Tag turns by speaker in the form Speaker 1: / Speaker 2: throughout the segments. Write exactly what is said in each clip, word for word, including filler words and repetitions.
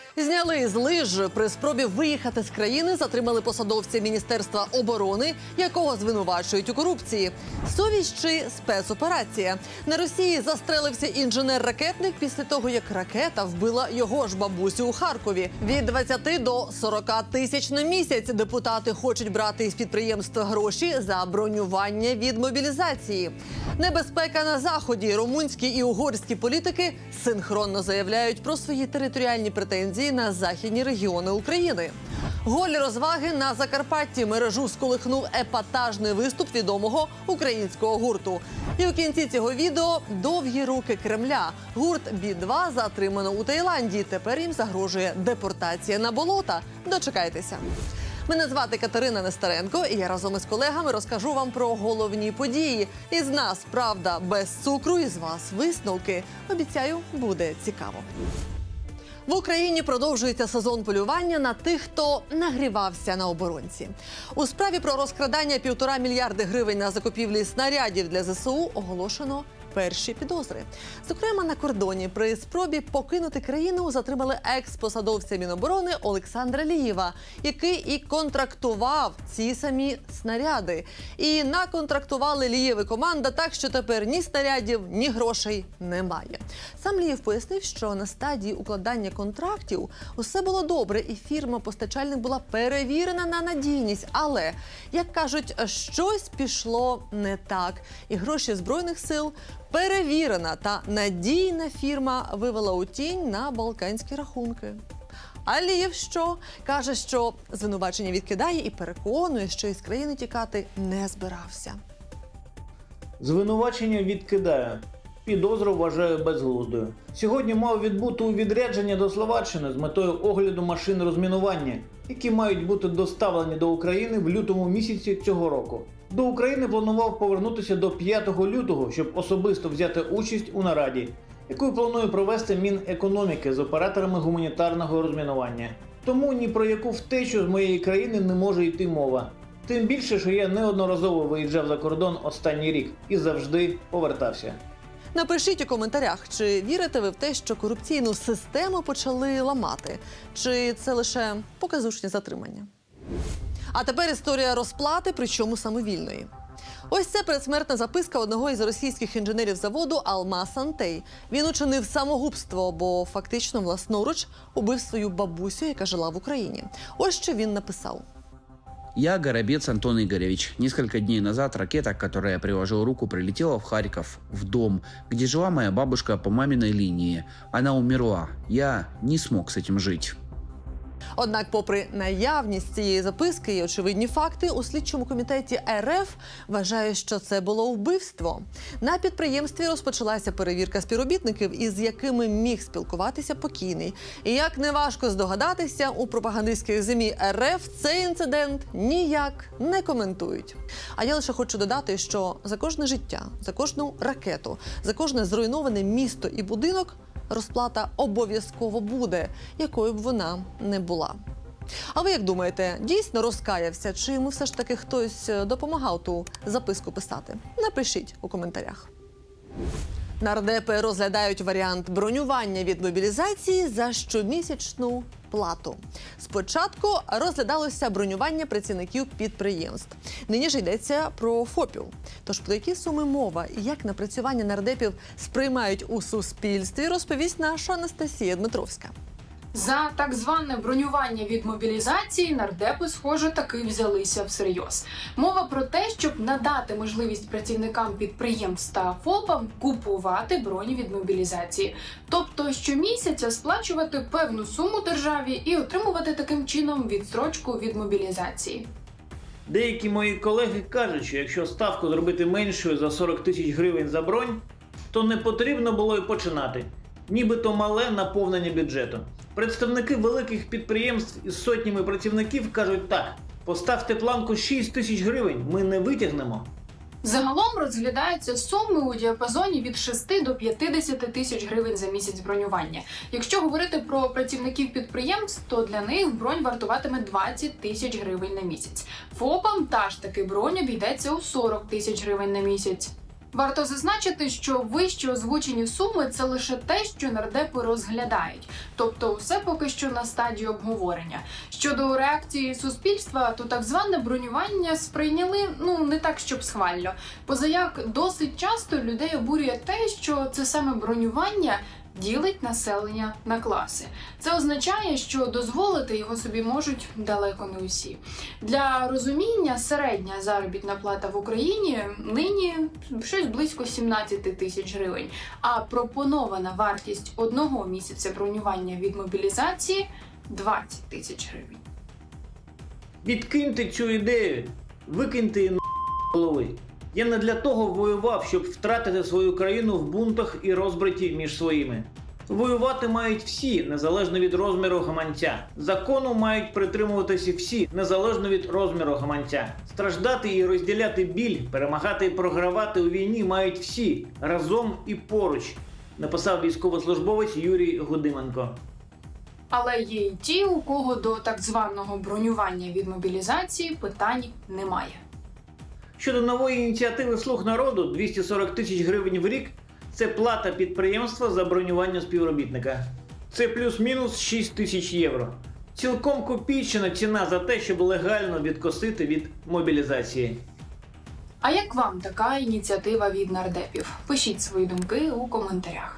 Speaker 1: Зняли з лиж. При спробі виїхати з країни затримали посадовця Міністерства оборони, якого звинувачують у корупції. Совість чи спецоперація? На Росії застрелився інженер-ракетник після того, як ракета вбила його ж бабусю у Харкові. Від двадцяти до сорока тисяч на місяць депутати хочуть брати із підприємства гроші за бронювання від мобілізації. Небезпека на Заході. Румунські і угорські політики синхронно заявляють про свої територіальні претензії на західні регіони України. Голі розваги на Закарпатті. Мережу сколихнув епатажний виступ відомого українського гурту. І у кінці цього відео довгі руки Кремля. Гурт бі два затримано у Таїланді. Тепер їм загрожує депортація на болота. Дочекайтеся. Мене звати Катерина Нестеренко, і я разом із колегами розкажу вам про головні події. Із нас правда без цукру, із вас висновки. Обіцяю, буде цікаво. В Україні продовжується сезон полювання на тих, хто нагрівався на оборонці. У справі про розкрадання півтора мільярди гривень на закупівлі снарядів для зе се у оголошено перші підозри. Зокрема, на кордоні при спробі покинути країну затримали екс-посадовця Міноборони Олександра Лієва, який і контрактував ці самі снаряди. І наконтрактували Лієв і команда так, що тепер ні снарядів, ні грошей немає. Сам Лієв пояснив, що на стадії укладання контрактів усе було добре і фірма-постачальник була перевірена на надійність. Але, як кажуть, щось пішло не так. І гроші Збройних сил перевірена та надійна фірма вивела у тінь на балканські рахунки. А Лієв що? Каже, що звинувачення відкидає і переконує, що із країни тікати не збирався.
Speaker 2: Звинувачення відкидає. Підозру вважаю безглуздою. Сьогодні мав відбути у відрядження до Словаччини з метою огляду машин розмінування, які мають бути доставлені до України в лютому місяці цього року. До України планував повернутися до п'ятого лютого, щоб особисто взяти участь у нараді, яку планує провести Мінекономіки з операторами гуманітарного розмінування. Тому ні про яку втечу з моєї країни не може йти мова. Тим більше, що я неодноразово виїжджав за кордон останній рік і завжди повертався.
Speaker 1: Напишіть у коментарях, чи вірите ви в те, що корупційну систему почали ламати, чи це лише показушні затримання. А тепер історія розплати, причому самовільної. Ось це передсмертна записка одного із російських інженерів заводу «Алмаз Антей». Він учинив самогубство, бо фактично власноруч убив свою бабусю, яка жила в Україні. Ось що він написав.
Speaker 3: Я Горобец Антон Игоревич. Несколько дней назад ракета, к которой я приложил руку, прилетела в Харьков, в дом, где жила моя бабушка по маминой линии. Она умерла. Я не смог с этим жить.
Speaker 1: Однак, попри наявність цієї записки і очевидні факти, у слідчому комітеті ер еф вважають, що це було вбивство. На підприємстві розпочалася перевірка співробітників, із якими міг спілкуватися покійний. І як неважко здогадатися, у пропагандистській змі ер еф цей інцидент ніяк не коментують. А я лише хочу додати, що за кожне життя, за кожну ракету, за кожне зруйноване місто і будинок розплата обов'язково буде, якою б вона не була. А ви як думаєте, дійсно розкаявся, чи йому все ж таки хтось допомагав ту записку писати? Напишіть у коментарях. Нардепи розглядають варіант бронювання від мобілізації за щомісячну плату. Спочатку розглядалося бронювання працівників підприємств. Нині ж йдеться про ФОПів. Тож про які суми мова і як напрацювання нардепів сприймають у суспільстві, розповість наша Анастасія Дмитровська.
Speaker 4: За так зване бронювання від мобілізації нардепи, схоже, таки взялися всерйоз. Мова про те, щоб надати можливість працівникам підприємств та ФОПам купувати броні від мобілізації. Тобто щомісяця сплачувати певну суму державі і отримувати таким чином відстрочку від мобілізації.
Speaker 2: Деякі мої колеги кажуть, що якщо ставку зробити меншою за сорок тисяч гривень за бронь, то не потрібно було й починати. Нібито мале наповнення бюджету. Представники великих підприємств із сотнями працівників кажуть так: поставте планку шість тисяч гривень, ми не витягнемо.
Speaker 4: Загалом розглядаються суми у діапазоні від шести до п'ятдесяти тисяч гривень за місяць бронювання. Якщо говорити про працівників підприємств, то для них бронь вартуватиме двадцять тисяч гривень на місяць. ФОПам та ж таки бронь обійдеться у сорок тисяч гривень на місяць. Варто зазначити, що вище озвучені суми – це лише те, що нардепи розглядають. Тобто все поки що на стадії обговорення. Щодо реакції суспільства, то так зване бронювання сприйняли, ну, не так, щоб схвально. Позаяк досить часто людей обурює те, що це саме бронювання ділить населення на класи. Це означає, що дозволити його собі можуть далеко не усі. Для розуміння, середня заробітна плата в Україні нині щось близько сімнадцять тисяч гривень, а пропонована вартість одного місяця бронювання від мобілізації – двадцять тисяч гривень.
Speaker 2: Відкиньте цю ідею, викиньте її на голови. Я не для того воював, щоб втратити свою країну в бунтах і розбраті між своїми. Воювати мають всі, незалежно від розміру гаманця. Закону мають притримуватися всі, незалежно від розміру гаманця. Страждати і розділяти біль, перемагати і програвати у війні мають всі, разом і поруч, написав військовослужбовець Юрій Гудименко.
Speaker 4: Але є й ті, у кого до так званого бронювання від мобілізації питань немає.
Speaker 2: Щодо нової ініціативи «Слуг народу» двісті сорок тисяч гривень в рік – це плата підприємства за бронювання співробітника. Це плюс-мінус шість тисяч євро. Цілком копійчина ціна за те, щоб легально відкосити від мобілізації.
Speaker 4: А як вам така ініціатива від нардепів? Пишіть свої думки у коментарях.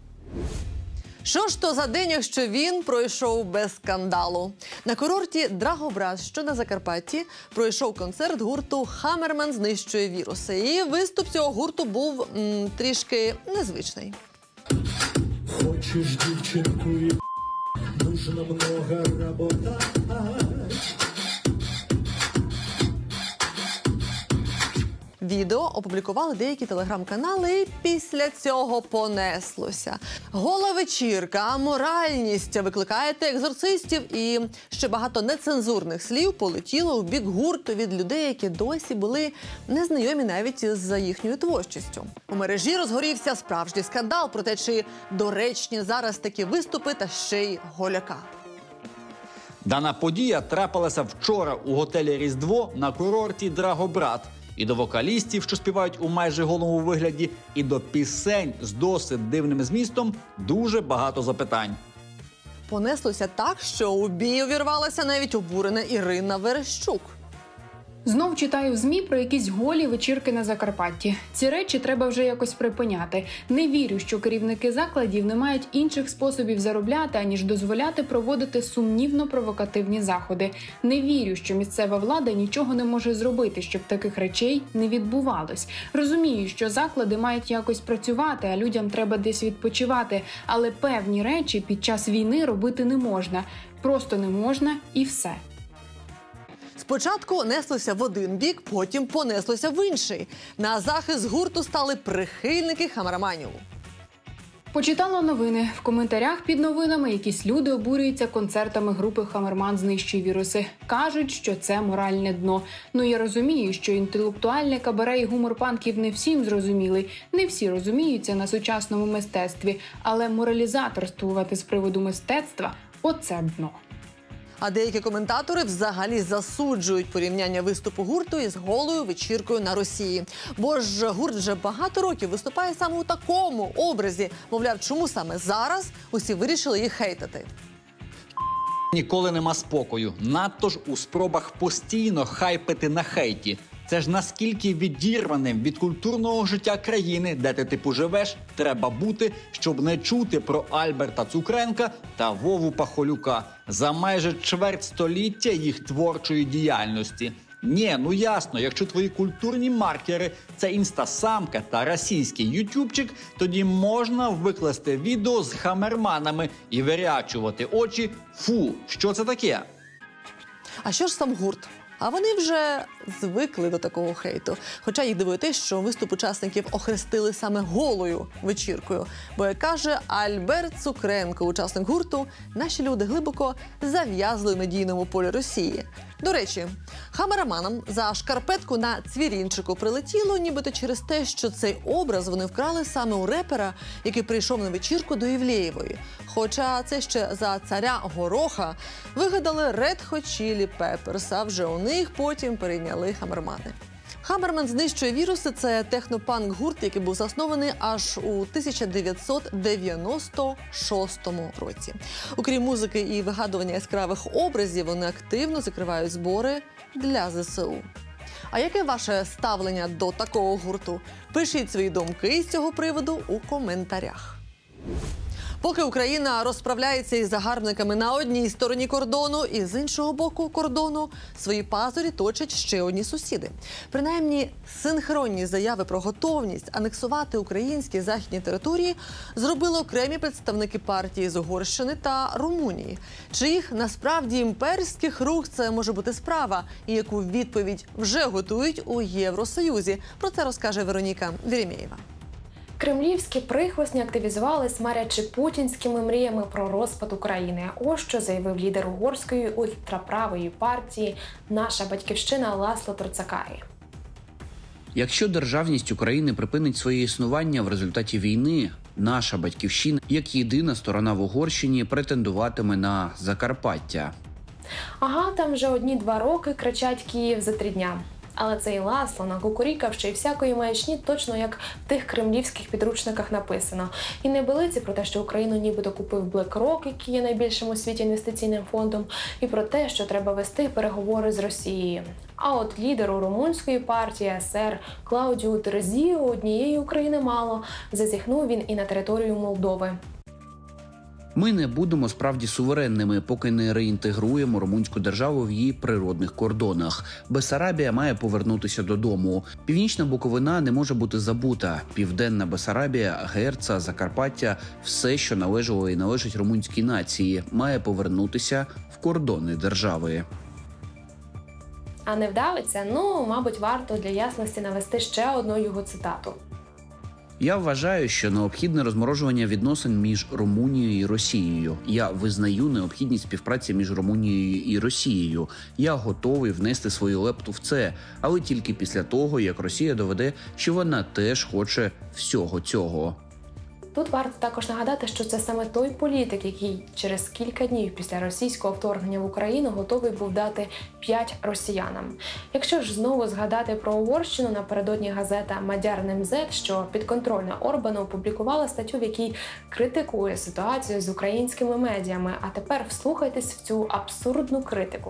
Speaker 1: Що ж то за день, якщо він пройшов без скандалу? На курорті Драгобрат, що на Закарпатті, пройшов концерт гурту «Хаммерман знищує віруси». І виступ цього гурту був м, трішки незвичний.
Speaker 5: Хочеш дівчинку і нужно много работать.
Speaker 1: Відео опублікували деякі телеграм-канали, і після цього понеслося. Гола вечірка, аморальність викликаєте екзорцистів, і ще багато нецензурних слів полетіло в бік гурту від людей, які досі були незнайомі навіть з їхньою творчістю. У мережі розгорівся справжній скандал про те, чи доречні зараз такі виступи та ще й голяка.
Speaker 6: Дана подія трапилася вчора у готелі «Різдво» на курорті Драгобрат. І до вокалістів, що співають у майже голому вигляді, і до пісень з досить дивним змістом дуже багато запитань.
Speaker 1: Понеслося так, що у бій увірвалася навіть обурена Ірина Верещук.
Speaker 4: Знов читаю в ЗМІ про якісь голі вечірки на Закарпатті. Ці речі треба вже якось припиняти. Не вірю, що керівники закладів не мають інших способів заробляти, аніж дозволяти проводити сумнівно-провокативні заходи. Не вірю, що місцева влада нічого не може зробити, щоб таких речей не відбувалось. Розумію, що заклади мають якось працювати, а людям треба десь відпочивати. Але певні речі під час війни робити не можна. Просто не можна і все.
Speaker 1: Спочатку неслося в один бік, потім понеслося в інший. На захист гурту стали прихильники хаммерманів.
Speaker 4: Почитала новини. В коментарях під новинами якісь люди обурюються концертами групи «Хаммерман знищує віруси». Кажуть, що це моральне дно. Ну я розумію, що інтелектуальне кабаре і гумор панків не всім зрозумілий. Не всі розуміються на сучасному мистецтві. Але моралізаторствувати з приводу мистецтва – оце дно.
Speaker 1: А деякі коментатори взагалі засуджують порівняння виступу гурту із голою вечіркою на Росії. Бо ж гурт вже багато років виступає саме у такому образі. Мовляв, чому саме зараз усі вирішили їх хейтити?
Speaker 6: Ніколи нема спокою. Надто ж у спробах постійно хайпити на хейті. Це ж наскільки відірваним від культурного життя країни, де ти типу живеш, треба бути, щоб не чути про Альберта Цукренка та Вову Пахолюка за майже чверть століття їх творчої діяльності. Ні, ну ясно, якщо твої культурні маркери – це інстасамка та російський ютубчик, тоді можна викласти відео з хаммерманами і вирячувати очі «Фу, що це таке?».
Speaker 1: А що ж сам гурт? А вони вже звикли до такого хейту. Хоча їх дивує те, що виступ учасників охрестили саме голою вечіркою. Бо, як каже Альберт Цукренко, учасник гурту, наші люди глибоко зав'язли в медійному полі Росії. До речі, хаммерманам за шкарпетку на цвірінчику прилетіло нібито через те, що цей образ вони вкрали саме у репера, який прийшов на вечірку до Івлеєвої. Хоча це ще за царя Гороха вигадали Red Hot Chili Peppers, а вже у них потім перейняли хаммермани. Хаммермен знищує віруси – це технопанк-гурт, який був заснований аж у тисяча дев'ятсот дев'яносто шостому році. Окрім музики і вигадування яскравих образів, вони активно закривають збори для зе се у. А яке ваше ставлення до такого гурту? Пишіть свої думки з цього приводу у коментарях. Поки Україна розправляється із загарбниками на одній стороні кордону, і з іншого боку кордону свої пазурі точать ще одні сусіди. Принаймні, синхронні заяви про готовність анексувати українські західні території зробили окремі представники партії з Угорщини та Румунії. Чиїх насправді імперських рук це може бути справа, і яку відповідь вже готують у Євросоюзі. Про це розкаже Вероніка Веремєєва.
Speaker 7: Кремлівські прихвостні активізувались, марячи путінськими мріями про розпад України. Ось що заявив лідер угорської ультраправої партії «Наша батьківщина» Ласло Троцакарі.
Speaker 3: Якщо державність України припинить своє існування в результаті війни, наша батьківщина, як єдина сторона в Угорщині, претендуватиме на Закарпаття.
Speaker 7: Ага, там вже одні-два роки кричать Київ за три дня. Але цей Ласло накукурікав ще й всякої маячні, точно як в тих кремлівських підручниках написано. І не белиці про те, що Україну нібито купив BlackRock, який є найбільшим у світі інвестиційним фондом, і про те, що треба вести переговори з Росією. А от лідеру румунської партії ес ер Клаудіу Терезію однієї України мало. Зазіхнув він і на територію Молдови.
Speaker 3: Ми не будемо справді суверенними, поки не реінтегруємо румунську державу в її природних кордонах. Бессарабія має повернутися додому. Північна Буковина не може бути забута. Південна Бессарабія, Герца, Закарпаття – все, що належало і належить румунській нації, має повернутися в кордони держави.
Speaker 7: А не вдавиться? Ну, мабуть, варто для ясності навести ще одну його цитату.
Speaker 3: Я вважаю, що необхідне розморожування відносин між Румунією і Росією. Я визнаю необхідність співпраці між Румунією і Росією. Я готовий внести свою лепту в це, але тільки після того, як Росія доведе, що вона теж хоче всього цього.
Speaker 7: Тут варто також нагадати, що це саме той політик, який через кілька днів після російського вторгнення в Україну готовий був дати п'ять росіянам. Якщо ж знову згадати про Угорщину, напередодні газета «Мадяр Немзет», що підконтрольна Орбану, опублікувала статтю, в якій критикує ситуацію з українськими медіями. А тепер вслухайтесь в цю абсурдну критику.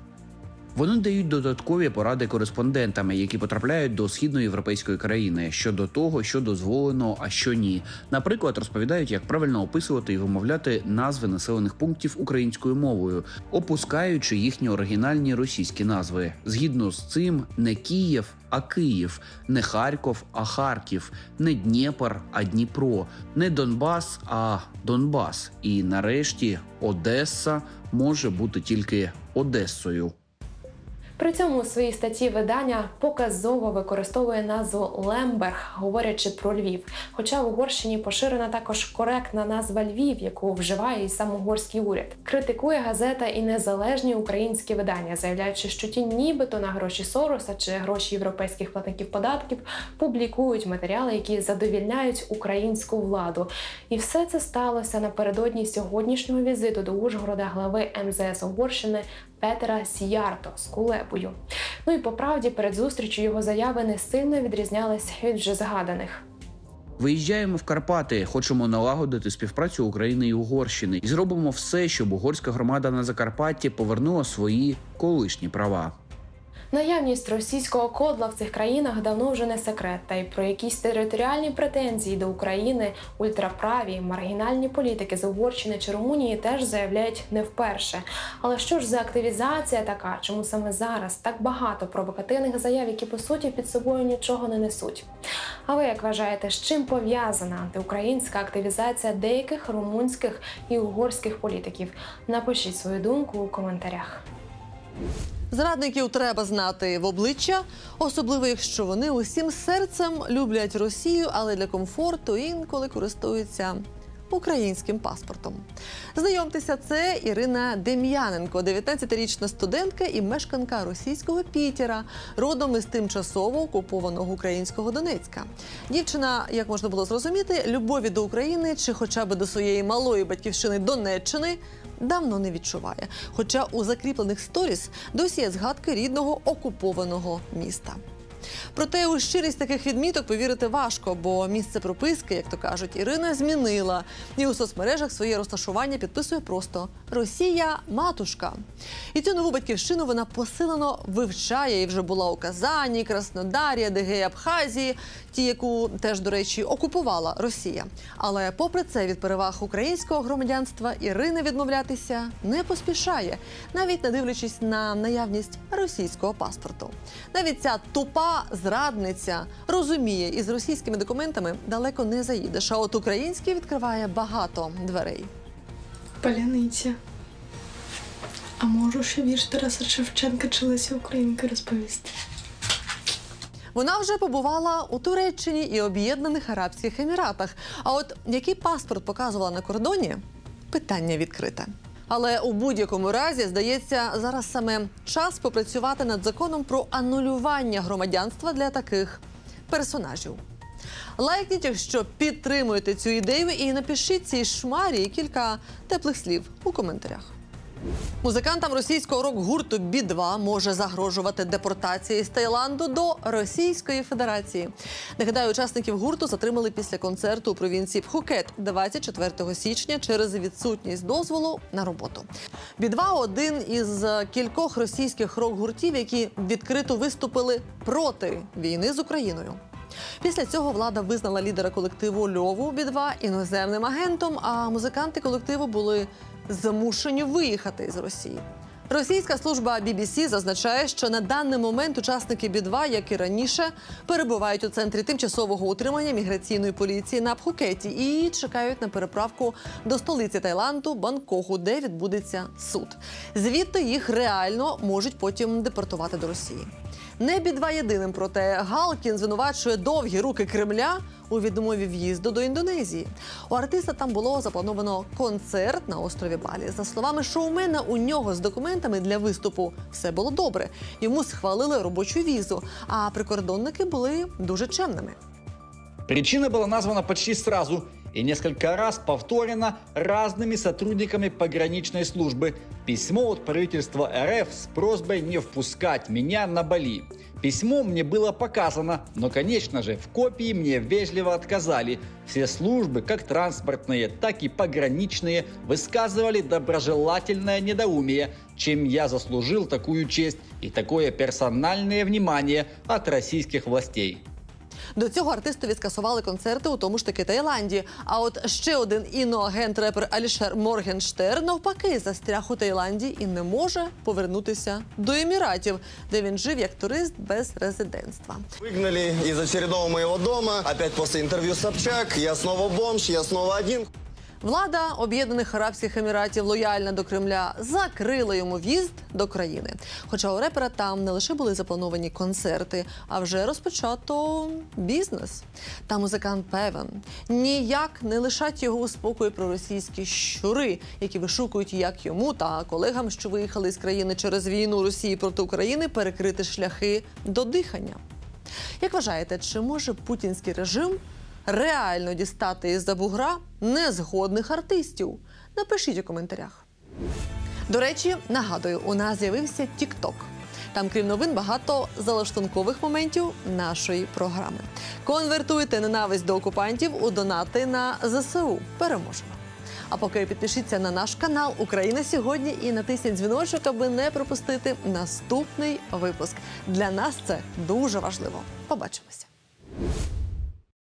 Speaker 3: Вони дають додаткові поради кореспондентам, які потрапляють до східноєвропейської країни, щодо того, що дозволено, а що ні. Наприклад, розповідають, як правильно описувати і вимовляти назви населених пунктів українською мовою, опускаючи їхні оригінальні російські назви. Згідно з цим, не Київ, а Київ, не Харків, а Харків, не Дніпр, а Дніпро, не Донбас, а Донбас. І нарешті Одеса може бути тільки Одесою.
Speaker 7: При цьому у своїй статті видання показово використовує назву Лемберг, говорячи про Львів. Хоча в Угорщині поширена також коректна назва Львів, яку вживає і сам угорський уряд. Критикує газета і незалежні українські видання, заявляючи, що ті нібито на гроші Сороса чи гроші європейських платників податків публікують матеріали, які задовільняють українську владу. І все це сталося напередодні сьогоднішнього візиту до Ужгорода глави ем зе ес Угорщини Петера Сіярто з Кулебою. Ну і по правді, перед зустрічю його заяви не сильно відрізнялись від вже згаданих.
Speaker 3: Виїжджаємо в Карпати, хочемо налагодити співпрацю України і Угорщини. І зробимо все, щоб угорська громада на Закарпатті повернула свої колишні права.
Speaker 7: Наявність російського кодла в цих країнах давно вже не секрет, та й про якісь територіальні претензії до України ультраправі, маргінальні політики з Угорщини чи Румунії теж заявляють не вперше. Але що ж за активізація така, чому саме зараз так багато провокативних заяв, які по суті під собою нічого не несуть? А ви як вважаєте, з чим пов'язана антиукраїнська активізація деяких румунських і угорських політиків? Напишіть свою думку у коментарях.
Speaker 1: Зрадників треба знати в обличчя, особливо якщо вони усім серцем люблять Росію, але для комфорту інколи користуються українським паспортом. Знайомтеся, це Ірина Дем'яненко, дев'ятнадцятирічна студентка і мешканка російського Пітера, родом із тимчасово окупованого українського Донецька. Дівчина, як можна було зрозуміти, любові до України чи хоча б до своєї малої батьківщини Донеччини давно не відчуває. Хоча у закріплених сторіс досі є згадки рідного окупованого міста. Проте у щирість таких відміток повірити важко, бо місце прописки, як то кажуть, Ірина змінила. І у соцмережах своє розташування підписує просто «Росія – матушка». І цю нову батьківщину вона посилено вивчає і вже була у Казані, Краснодарі, Адигеї, Абхазії, ті, яку теж, до речі, окупувала Росія. Але попри це від переваг українського громадянства Ірина відмовлятися не поспішає, навіть не дивлячись на наявність російського паспорту. Навіть ця тупа зрадниця розуміє, із російськими документами далеко не заїдеш, а от український відкриває багато дверей.
Speaker 8: Паляниця. А можу ще вірш Тараса Шевченка чи Лесі Українки розповісти?
Speaker 1: Вона вже побувала у Туреччині і Об'єднаних Арабських Еміратах. А от який паспорт показувала на кордоні – питання відкрите. Але у будь-якому разі, здається, зараз саме час попрацювати над законом про анулювання громадянства для таких персонажів. Лайкніть, якщо підтримуєте цю ідею, і напишіть цій шмарі кілька теплих слів у коментарях. Музикантам російського рок-гурту бі два може загрожувати депортація з Таїланду до Російської Федерації. Нагадаю, учасників гурту затримали після концерту у провінції Пхукет двадцять четвертого січня через відсутність дозволу на роботу. бі два – один із кількох російських рок-гуртів, які відкрито виступили проти війни з Україною. Після цього влада визнала лідера колективу Льову бі два іноземним агентом, а музиканти колективу були змушені виїхати з Росії. Російська служба бі бі сі зазначає, що на даний момент учасники бі два, як і раніше, перебувають у центрі тимчасового утримання міграційної поліції на Пхукеті і чекають на переправку до столиці Таїланду – Бангкоку, де відбудеться суд. Звідти їх реально можуть потім депортувати до Росії. Не бі два єдиним, проте Галкін звинувачує довгі руки Кремля у відмові в'їзду до Індонезії. У артиста там було заплановано концерт на острові Балі. За словами шоумена, у нього з документами для виступу все було добре. Йому схвалили робочу візу, а прикордонники були дуже чемними.
Speaker 6: Причина была названа почти сразу и несколько раз повторена разными сотрудниками пограничной службы. Письмо от правительства эр эф с просьбой не впускать меня на Бали. Письмо мне было показано, но, конечно же, в копии мне вежливо отказали. Все службы, как транспортные, так и пограничные, высказывали доброжелательное недоумие, чем я заслужил такую честь и такое персональное внимание от российских властей.
Speaker 1: До цього артистові скасували концерти у тому ж таки Таїланді. А от ще один іноагент-репер Алішер Моргенштерн навпаки застряг у Таїланді і не може повернутися до Еміратів, де він жив як турист без резидентства.
Speaker 9: Выгнали из очередного моего дома. Опять после интервью Собчак. Я снова бомж, я снова один.
Speaker 1: Влада Об'єднаних Арабських Еміратів, лояльна до Кремля, закрила йому в'їзд до країни. Хоча у репера там не лише були заплановані концерти, а вже розпочато бізнес. Та музикант певен, ніяк не лишать його у спокої проросійські щури, які вишукують, як йому та колегам, що виїхали з країни через війну Росії проти України, перекрити шляхи до дихання. Як вважаєте, чи може путінський режим реально дістати із-за бугра незгодних артистів? Напишіть у коментарях. До речі, нагадую, у нас з'явився тік-ток. Там, крім новин, багато залаштункових моментів нашої програми. Конвертуйте ненависть до окупантів у донати на зе се у. Переможемо. А поки підпишіться на наш канал «Україна сьогодні» і натисніть дзвіночок, аби не пропустити наступний випуск. Для нас це дуже важливо. Побачимося.